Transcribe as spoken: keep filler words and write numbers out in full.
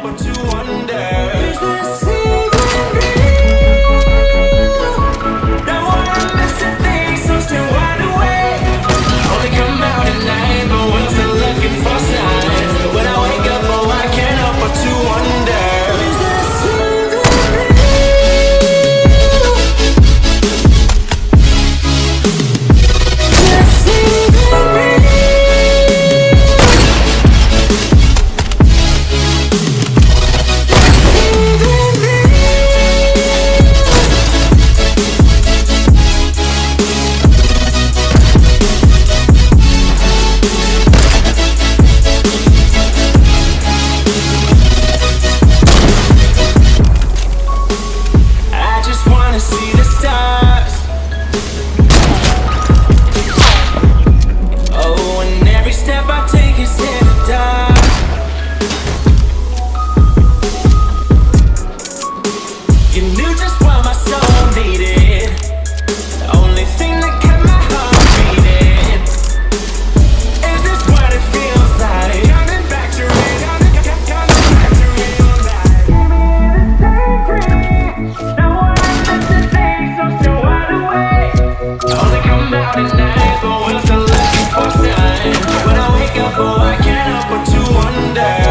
but to wonder, is this even real? Now I'm missing things, so still wide awake. Only come out at night, but we're still looking for signs. When I wake up, oh, I can't help but to wonder, is this even real? Is this even real? When I wake up, oh, I can't help but to wonder.